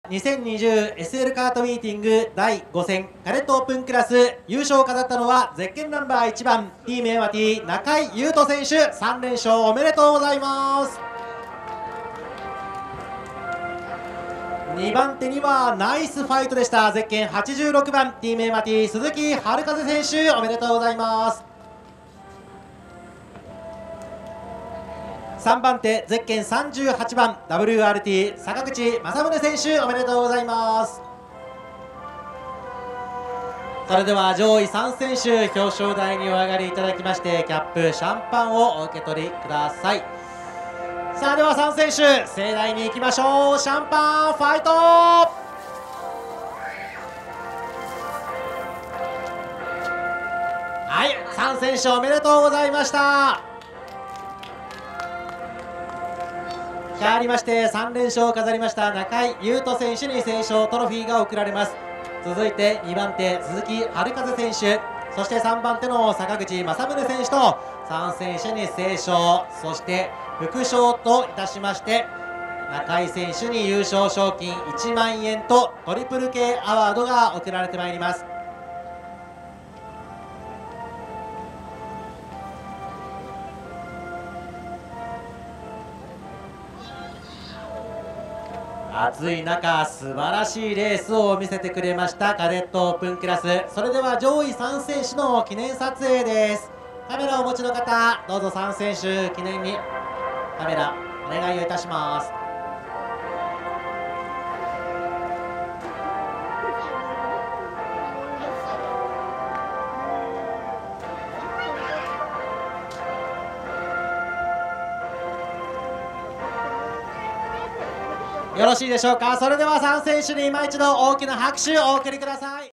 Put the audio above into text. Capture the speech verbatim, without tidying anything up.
にせんにじゅうエスエル カートミーティングだいご戦カレットオープンクラス優勝を飾ったのはゼッケンナンバーいちばんティームエマティ中井優斗選手、さん連勝おめでとうございます。にばん手にはナイスファイトでしたゼッケンはちじゅうろくばんティームエマティ鈴木春風選手、おめでとうございます。さんばん手ゼッケンさんじゅうはちばん ダブリューアールティー 坂口正宗選手、おめでとうございます。それでは上位さん選手表彰台にお上がりいただきましてキャップシャンパンをお受け取りください。さあではさん選手盛大にいきましょう。シャンパンファイト。はい、さん選手おめでとうございました。変わりましてさん連勝を飾りました中井優斗選手に斉唱トロフィーが贈られます。続いてにばん手鈴木春風選手、そしてさんばん手の坂口正宗選手とさん選手に斉唱、そして副賞といたしまして中井選手に優勝賞金いちまんえんとトリプル K アワードが贈られてまいります。暑い中素晴らしいレースを見せてくれましたカデットオープンクラス。それでは上位さん選手の記念撮影です。カメラをお持ちの方どうぞさん選手記念にカメラお願いをいたします。よろしいでしょうか。それではさん選手に今一度大きな拍手をお送りください。